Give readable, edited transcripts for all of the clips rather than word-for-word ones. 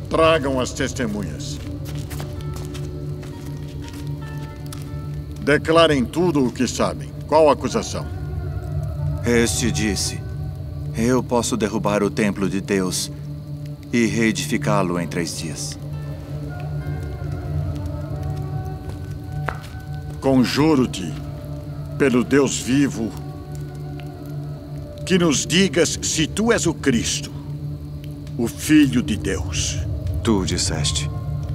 Tragam as testemunhas. Declarem tudo o que sabem. Qual a acusação? Este disse: eu posso derrubar o templo de Deus e reedificá-lo em 3 dias. Conjuro-te, pelo Deus vivo, que nos digas se tu és o Cristo, o Filho de Deus. Tu disseste.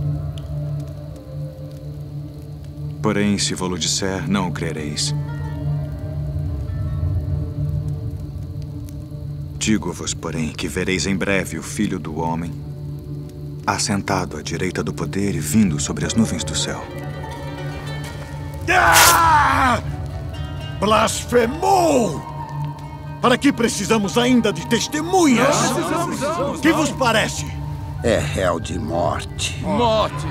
Porém, se vou-lo disser, não o crereis. Digo-vos, porém, que vereis em breve o Filho do Homem, assentado à direita do poder e vindo sobre as nuvens do céu. Ah! Blasfemou! Para que precisamos ainda de testemunhas? Que vos parece? É réu de morte. Morte!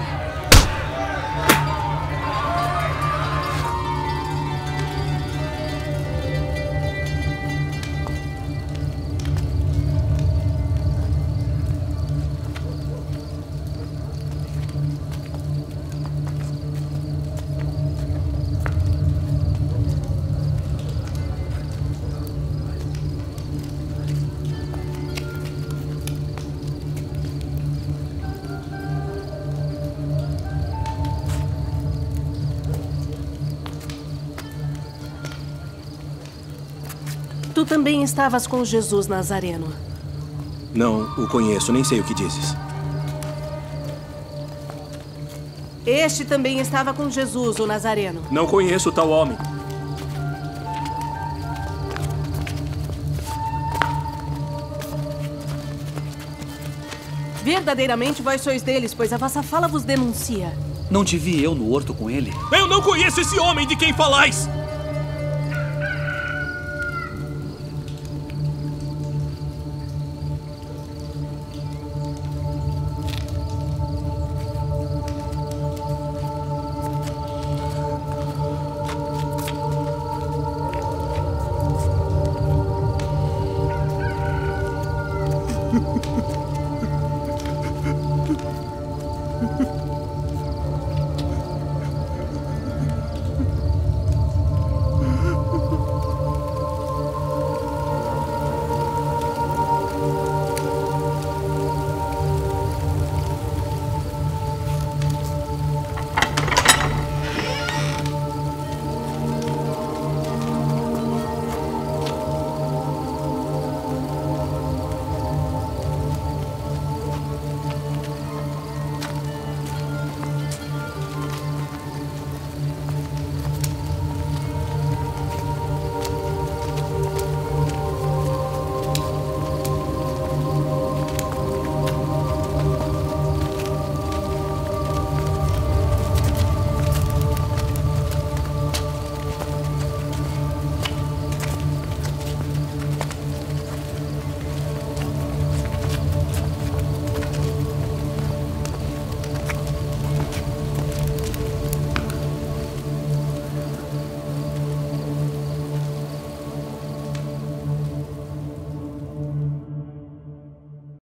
Tu também estavas com Jesus Nazareno. Não o conheço, nem sei o que dizes. Este também estava com Jesus, o Nazareno. Não conheço tal homem. Verdadeiramente vós sois deles, pois a vossa fala vos denuncia. Não te vi eu no horto com ele? Eu não conheço esse homem de quem falais!